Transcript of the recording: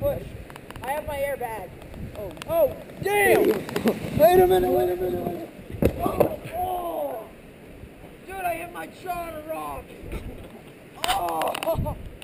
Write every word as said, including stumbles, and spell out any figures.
push. I have my airbag. Oh, oh, damn! Wait a minute, wait a minute, wait a minute. Oh, oh. Dude, I hit my jaw on a rock. Oh.